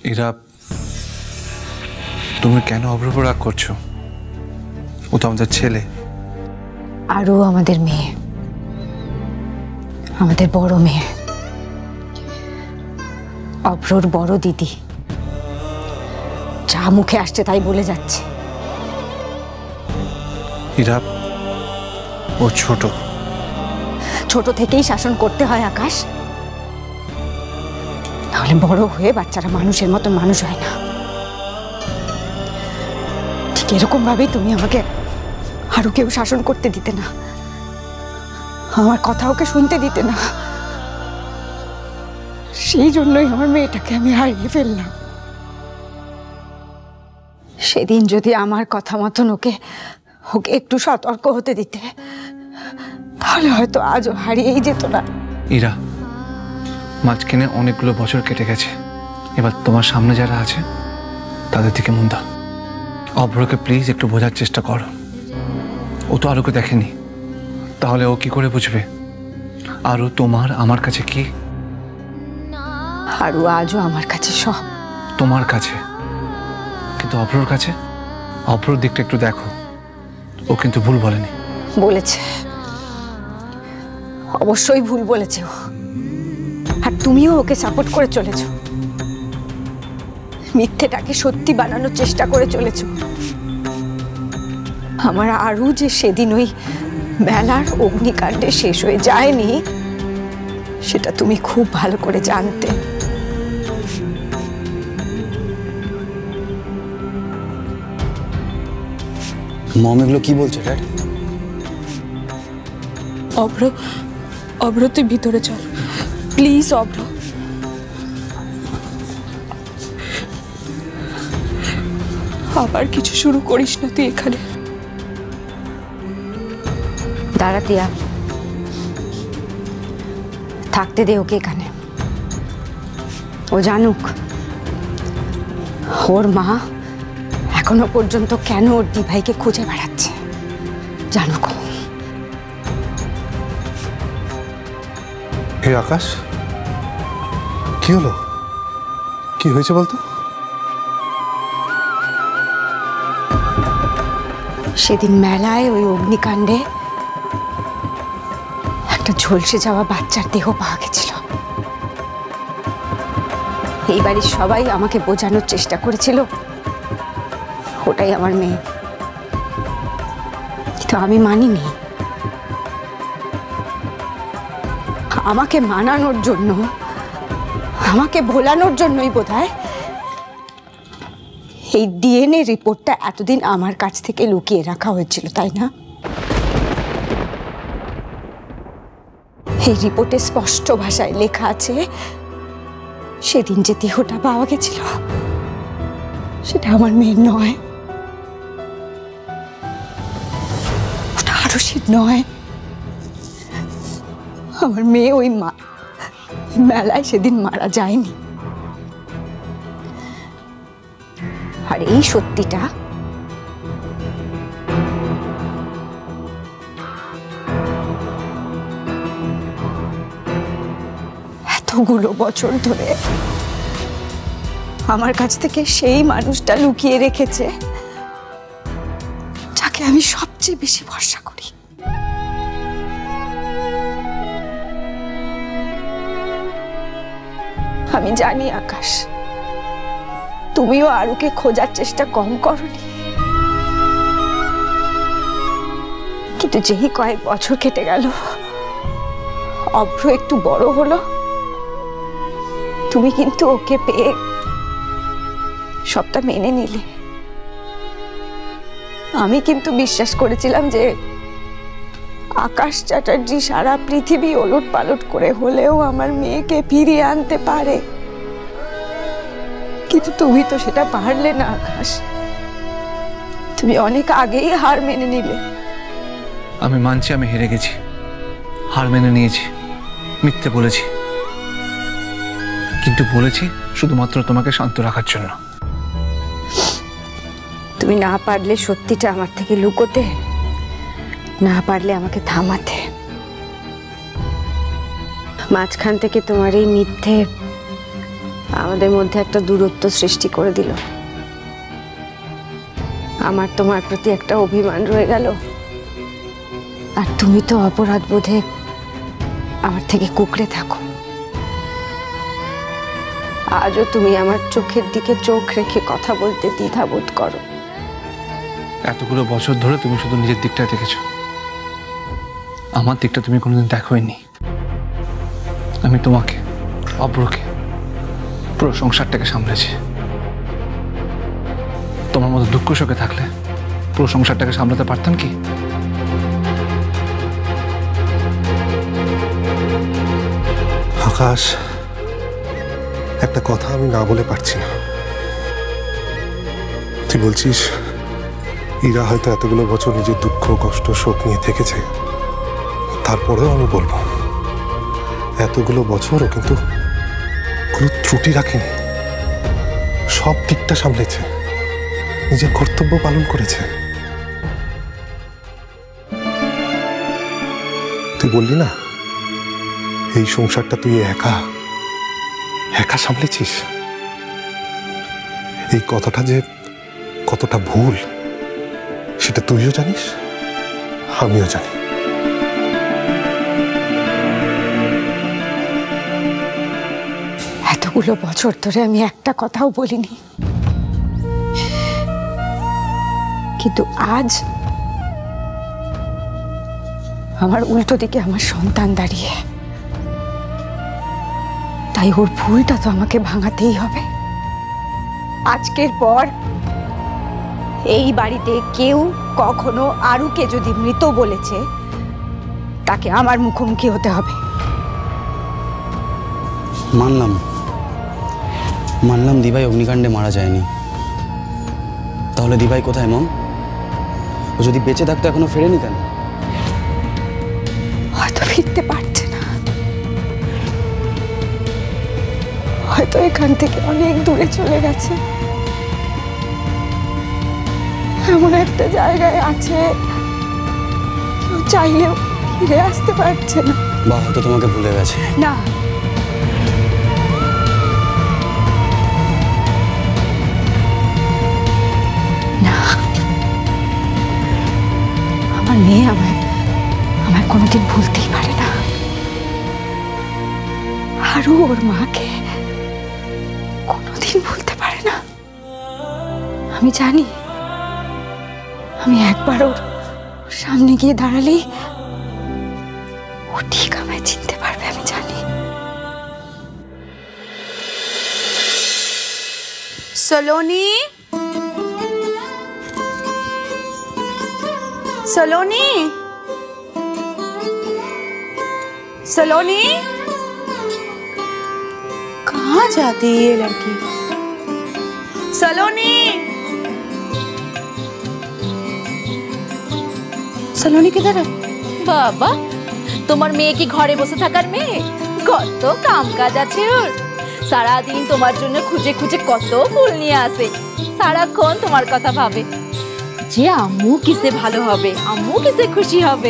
ইরা, তুমি কেন অভ্রকে রাগ করছো? ও তো আমাদের ছেলে। আরও আমাদের মেয়ে, আমাদের বড় মেয়ে, অভ্রর বড় দিদি। যা মুখে আসছে তাই বলে যাচ্ছে। ইরা, ও ছোট। ছোট থেকেই শাসন করতে হয় আকাশ, তাহলে বড় হয়ে বাচ্চারা মানুষের মতন মানুষ হয় না। ঠিক এরকম ভাবেই তুমি আমাকে আরো কেউ শাসন করতে দিতে না, আমার কথা ওকে শুনতে দিতে না। সেই জন্যই আমার মেয়েটাকে আমি হারিয়ে ফেললাম। সেদিন যদি আমার কথা মতন ওকে ওকে একটু সতর্ক হতে দিতে, তাহলে হয়তো আজও হারিয়েই যেত না। ইরা, মাঝখানে অনেকগুলো বছর কেটে গেছে। এবার তোমার সামনে যারা আছে তাদের দিকে মন দাও। অভ্রকে প্লিজ একটু বোঝার চেষ্টা করো। ও তো আরোকে দেখেনি, তাহলে ও কি করে বুঝবে আরো তোমার আমার কাছে কি? আরও আজও আমার কাছে সব। তোমার কাছে, কিন্তু অভ্রর কাছে? অভ্রর দিকটা একটু দেখো, ও কিন্তু ভুল বলেনি। বলেছে, অবশ্যই ভুল বলেছে ও। আর তুমিও ওকে সাপোর্ট করে চলেছ, মিথ্যেটাকে সত্যি বানানোর চেষ্টা করে চলেছ। আমার আরও যে সেদিন ওই মেলার অগ্নিকাণ্ডে শেষ হয়ে যায়নি, সেটা তুমি খুব ভালো করে জানতে। মম এগুলো কি বলছো ড্যাড? অভ্র, অভ্র তুই ভিতরে চল প্লিজ। অভ্র, আবার কিছু শুরু করিস না তুই এখানে। দাঁড়া টিয়া, থাকতে দে ওকে এখানে। ও জানুক ওর মা এখনো পর্যন্ত কেন ওর দিভাইকে খুঁজে বেড়াচ্ছে, জানুক। হে আকাশ, কি হলো? কি হয়েছে বলতো? সেদিন মেলায় ওই অগ্নিকাণ্ডে একটা ঝলসে যাওয়া বাচ্চার দেহ পাওয়া গেছিল। এই বাড়ির সবাই আমাকে বোঝানোর চেষ্টা করেছিল ওটাই আমার মেয়ে, কিন্তু আমি মানিনি। আমাকে মানানোর জন্য, আমাকে ভোলানোর জন্যই বোধহয় এই ডিএনএ রিপোর্টটা এতদিন আমার কাছ থেকে লুকিয়ে রাখা হয়েছিল, তাই না? এই রিপোর্টে স্পষ্ট ভাষায় লেখা আছে সেদিন যে দেহটা পাওয়া গেছিল সেটা আমার মেয়ের নয়, ওটা আরশির নয়। আমার মেয়ে ওই মেলায় সেদিন মারা যায়নি। আর এই সত্যিটা এতগুলো বছর ধরে আমার কাছ থেকে সেই মানুষটা লুকিয়ে রেখেছে যাকে আমি সবচেয়ে বেশি ভরসা করি। আমি জানি আকাশ, তুমিও আরুকে খোঁজার চেষ্টা কম করনি, কিন্তু যেই কয়েক বছর কেটে গেল, অভ্র একটু বড় হলো, তুমি কিন্তু ওকে পেয়ে সবটা মেনে নিলে। আমি কিন্তু বিশ্বাস করেছিলাম যে আকাশ চ্যাটার্জি সারা পৃথিবী ওলট পালট করে হলেও আমার মেয়েকে ফিরিয়ে আনতে পারে, কিন্তু তুমি তো সেটা পারলে না আকাশ। তুমি অনেক আগেই হার মেনে নিলে। আমি মানছি আমি হেরে গেছি, হার মেনে নিয়েছি, মিথ্যে বলেছি, কিন্তু বলেছি শুধুমাত্র তোমাকে শান্ত রাখার জন্য। তুমি না পারলে সত্যিটা আমার থেকে লুকোতে, না পারলে আমাকে থামাতে। মাঝখান থেকে তোমার এই মিথ্যে আমাদের মধ্যে একটা দূরত্ব সৃষ্টি করে দিল। আমার তোমার প্রতি একটা অভিমান রয়ে গেল, আর তুমি তো অপরাধ বোধে আমার থেকে কুকড়ে থাকো। আজও তুমি আমার চোখের দিকে চোখ রেখে কথা বলতে দ্বিধাবোধ করো। এতগুলো বছর ধরে তুমি শুধু নিজের দিকটা দেখেছো, আমার দিকটা তুমি কোনোদিন দেখোইনি। আমি তোমাকে, অব্রকে, পুরো সংসারটাকে সামলেছি। তোমার মতো দুঃখ শোকে থাকলে পুরো সংসারটাকে সামলাতে পারতাম কি? আকাশ, একটা কথা আমি না বলে পারছি না। তুই বলছিস ইরা হয়তো এতগুলো বছর নিজের দুঃখ কষ্ট শোক নিয়ে থেকেছে, তারপরেও আমি বলবো এতগুলো বছরও কিন্তু কোনো ত্রুটি রাখেনি, সব দিকটা সামলেছে, নিজের কর্তব্য পালন করেছে। তুই বললি না এই সংসারটা তুই একা একা সামলেছিস, এই কথাটা যে কতটা ভুল সেটা তুইও জানিস, আমিও জানি। এতগুলো বছর ধরে আমি একটা কথাও বলিনি, কিন্তু আজ আমার উল্টো দিকে আমার সন্তান দাঁড়িয়ে, তাই ওর ভুলটা তো আমাকে ভাঙাতেই হবে। আজকের পর এই বাড়িতে কেউ কখনো আরুকে যদি মৃত বলেছে, তাকে আমার মুখোমুখি হতে হবে। মানলাম মানলাম দিভাই অগ্নিকাণ্ডে মারা যায়নি, তাহলে দিভাই কোথায় মম? ও যদি বেঁচে থাকতো এখনো ফেরেনি কেন? হয়তো ফিরতে পারছে না, হয়তো এখান থেকে অনেক দূরে চলে গেছে, এমন একটা জায়গায় আছে কেউ চাইলেও ফিরে আসতে পারছে না। বা হয়তো তোমাকে ভুলে গেছে। না, না, আমার মেয়ে আমায় কোনোদিন ভুলতেই পারে না। আরও ওর মাকে কোনোদিন ভুলতে পারে না। আমি জানি, আমি একবার ওর সামনে গিয়ে দাঁড়ালেই ও ঠিক আমায় চিনতে পারবে, আমি জানি। সলোনি, सलोनी, सलोनी, कहाँ जाती है ये लड़की? सलोनी, सलोनी किधर है? বাবা, তোমার মেয়ে কি ঘরে বসে থাকার মেয়ে? কত কাম কাজ আছে ওর। সারাদিন তোমার জন্য খুঁজে খুঁজে কত ফুল নিয়ে আসে, সারাক্ষণ তোমার কথা ভাবে যে আম্মু কিসে ভালো হবে, আম্মু কিসে খুশি হবে।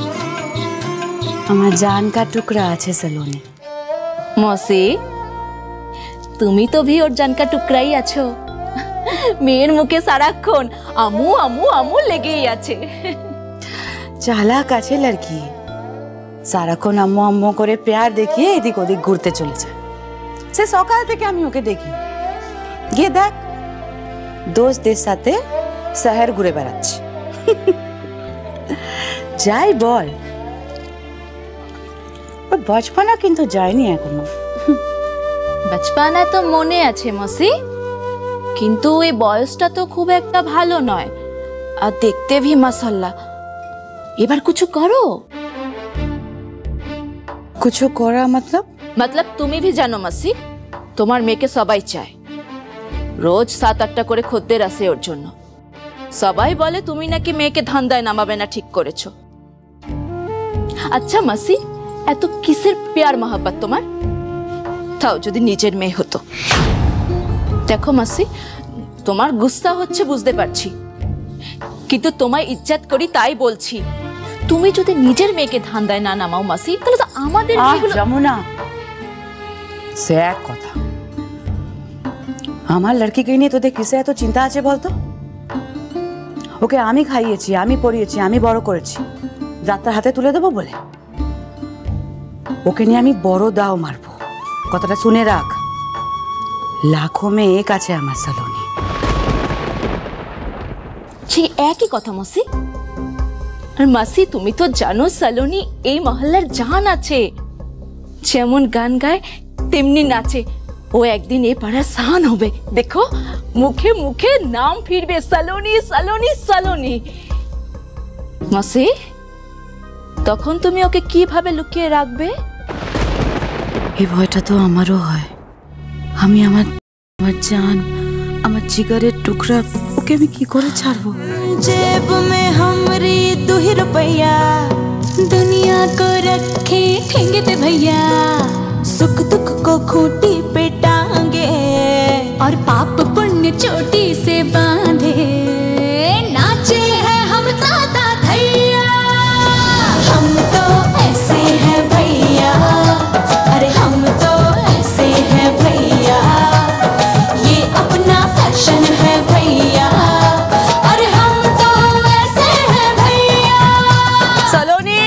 আমার জান কা টুকরা আছে সলোনি। মসি, তুমি তো ভি ওর জান কা টুকরাই আছো। মেয়ের মুখে সারাক্ষণ আম্মু আম্মু আম্মু লেগেই আছে। চালাক আছে লড়কি, সারাক্ষণ আম্মু আম্মু করে প্যার দেখিয়ে এদিক ওদিক ঘুরতে চলে যায়। সে সকাল থেকে আমি ওকে দেখি, গিয়ে দেখ দোস্তদের সাথে শহর ঘুরে বেড়াচ্ছে। যাই বল, ওর বচপনা কিন্তু যায়নি এখনো। বচপনা তো মনে আছে মসি, কিন্তু এই বয়সটা তো খুব একটা ভালো নয়, আর দেখতে ভি মাশাআল্লাহ। এবার কিছু করো। কিছু করা मतलब তুমি ভি জানো মাসি, তোমার মেয়েকে সবাই চায়। রোজ 7-8টা করে খদ্দের আসে ওর জন্য। সবাই বলে তুমি নাকি মেয়েকে ধান্দায় নামাবে না, ঠিক করেছো। আচ্ছা মাসি, এত কিসের প্যার মহব্বত তোমার? তাও যদি নিজের মেয়ে হতো। দেখো মাসি, তোমার গুস্সা হচ্ছে বুঝতে পারছি, কিন্তু তোমায় ইজ্জত করি তাই বলছি। তুমি যদি নিজের মেয়েকে ধান্দায় না নামাও মাসি, তাহলে তো আমাদের মেয়েগুলো। যমুনা, সে এক কথা, আমার লড়কিকে নিয়ে তোদের কিসে এত চিন্তা আছে বলতো? ওকে আমি খাইয়েছি, আমি পড়িয়েছি, আমি বড় করেছি, যাত্রার হাতে তুলে দেবো বলে? ওকে নিয়ে আমি বড় দাও মারবো, কথাটা শুনে রাখ। লাখো মেয়ে এক আছে আমার সালোনি। সেই একই কথা মাসি। আর মাসি তুমি তো জানো সালোনি এই মহল্লার জান আছে, যেমন গান গায় তেমনি নাচে। ও একদিন এই পাড়ার শান হবে, দেখো মুখে মুখে নাম ফিরবে সালোনি সালোনি সালোনি। মাসি তখন তুমি ওকে কিভাবে লুকিয়ে রাখবে? এই ভয়টা তো আমারও হয়। আমি আমার জান, আমার জিগারের টুকরা, ওকে আমি কি করে ছাড়বো? जेब में हमरी 2 ही रुपया, दुनिया को रखे ठेंगे पे भैया, सुख दुख को खूंटी पे टांगे और पाप पुण्य चोटी से बांधे। नाचे हैं हम ताता धैया, हम तो ऐसे हैं भैया, अरे हम तो ऐसे हैं भैया, ये अपना फैशन है भैया, अरे हम तो ऐसे हैं भैया। সালোনি,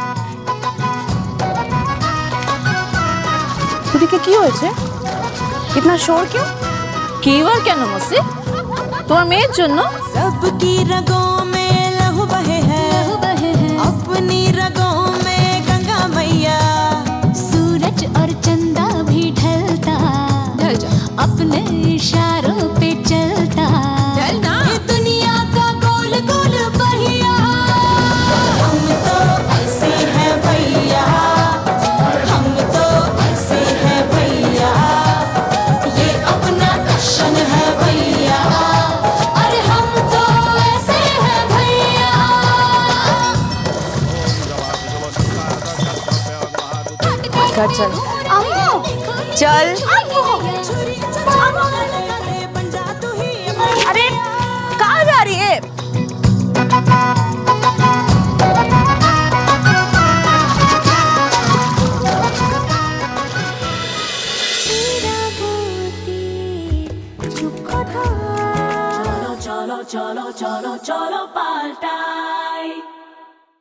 ওদিকে কি হয়েছে? ইতনা শোর क्यों? কি আর কেন মাসি, তোমার মেয়ের জন্য। सबकी रगों में लहू बहे है, अपनी रगों में गंगा मैया, सूरज और चंदा भी ढलता, अपने इशारों पे चलता, ये दुनिया का गोल गोल पहिया। हम तो ऐसे हैं भैया, हम तो ऐसे हैं भैया, ये अपना फैशन है भैया, अरे हम तो ऐसे हैं भैया। चल चल चल। अरे कहाँ जा रही है? चलो चलो चलो चलो चलो पाल्टा।